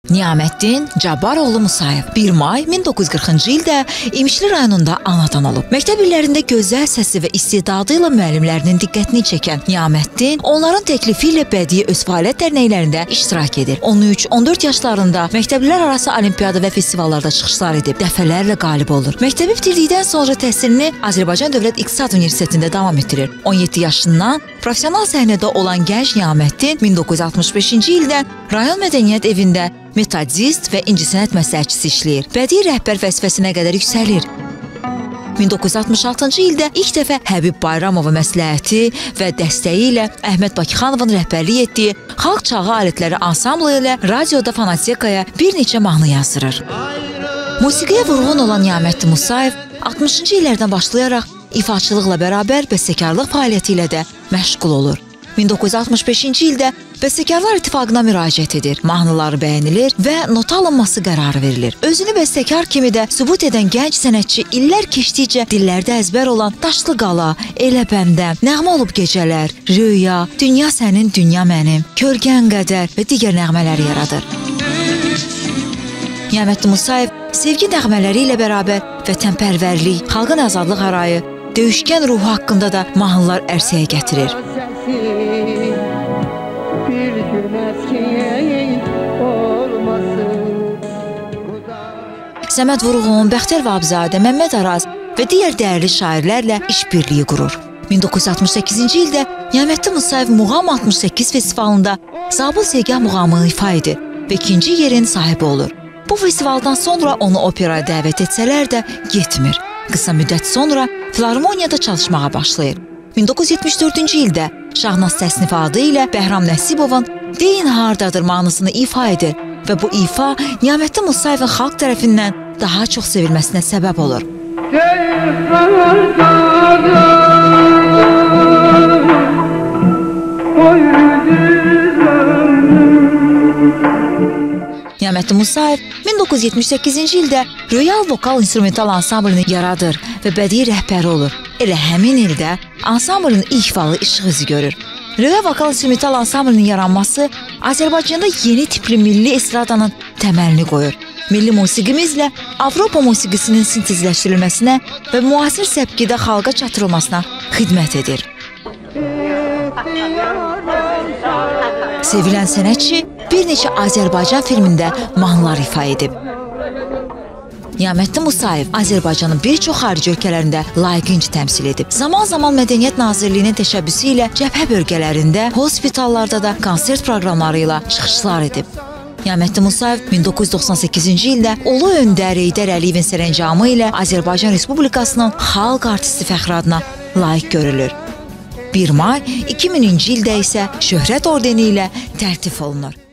Niyaməddin Cabbaroğlu Musayev 1 may 1940-cı ildə İmişli rayonunda anadan olub. Məktəb illərində gözəl səsi və istedadı ilə müəllimlərinin diqqətini çəkən Niyaməddin onların təklifi ilə bədii öz fəaliyyət dərnəklərində iştirak edir. 13-14 yaşlarında məktəblilər arası olimpiyada və festivallarda çıxışlar edib, dəfələrlə qalib olur. Məktəbi bitirdikdən sonra təhsilini Azərbaycan Dövlət İqtisad Universitetində davam etdirir. 17 yaşından professional səhnədə olan gənc Niyaməddin 1965-ci ildən rayon mədəniyyət evində metodist və incəsənət məsləhətçisi işləyir. Bədii rəhbər vəzifəsinə qədər yüksəlir. 1966-cı ildə ilk dəfə Həbib Bayramova məsləhəti və dəstəyi ilə Əhməd Bakıxanovun rəhbərlik etdiyi xalq çağı alətləri ansamblı ilə radioda fonotekaya bir neçə mahnı yazdırır. Musiqiyə vurğun olan Niyaməddin Musayev 60-cı illərdən başlayaraq ifaçılıqla bərabər bəstəkarlıq fəaliyyəti ilə də məşğul olur. 1965-ci ildə Bəstəkarlar İttifaqına müraciət edir, mahnıları bəyənilir və nota alınması qərarı verilir. Özünü bəstəkar kimi də sübut edən gənc sənətçi illər keçdikcə dillərdə əzbər olan Daşlı Qala, Elə Bəndəm, Nəğmə olub gecələr, Röya, Dünya sənin, dünya mənim, Kölgən qədər və digər nəğmələri yaradır. Niyaməddin Musayev sevgi nəğmələri ilə bərabər vətənpərvərlik, xalqın azadlıq arayı, döyüşkən ruhu haqqında da mahnılar ərsəyə gətirir. Səməd Vurğun, Bəxtiyar Vahabzadə, Məmməd Araz və digər dəyərli şairlərlə işbirliyi qurur. 1968-ci ildə Niyaməddin Musayev Muğam 68 festivalında Zabıl Segah muğamını ifa edir və ikinci yerin sahibi olur. Bu festivaldan sonra onu operaya dəvət etsələr də getmir. Qısa müddət sonra Filarmoniyada çalışmağa başlayır. 1974-cü ildə Şahnaz Təsnif adı ilə Bəhram Nəsibovun Deyin hardadır mahnısını ifa edir və bu ifa Niyaməddin Musayevin xalq tərəfindən daha çox sevilməsinə səbəb olur. Niyaməddin Musayev 1978-ci ildə Royal Vokal İnstrumental Ansamblını yaradır və bədii rəhbəri olur. Elə həmin ildə ansamblın ilk falı işıq üzü görür. Royal Vokal İnstrumental Ansamblının yaranması Azərbaycanda yeni tipli milli estradanın təməlini qoyur. Milli musiqimizlə Avropa musiqisinin sintezləşdirilməsinə və müasir səbkidə xalqa çatdırılmasına xidmət edir. Sevilən sənətçi bir neçə Azərbaycan filmində mahnılar ifa edib. Niyaməddin Musayev Azərbaycanın bir çox xarici ölkələrində layiqincə təmsil edib. Zaman-zaman Mədəniyyət Nazirliyinin təşəbbüsü ilə cəbhə bölgələrində, hospitallarda da konsert proqramları ilə çıxışlar edib. Niyaməddin Musayev 1998-ci ildə Ulu Öndər Heydər Əliyevin sərəncamı ilə Azərbaycan Respublikasının xalq artisti fəxri adına layiq görülür. 1 may 2000-ci ildə isə Şöhrət ordeni ilə tərtib olunur.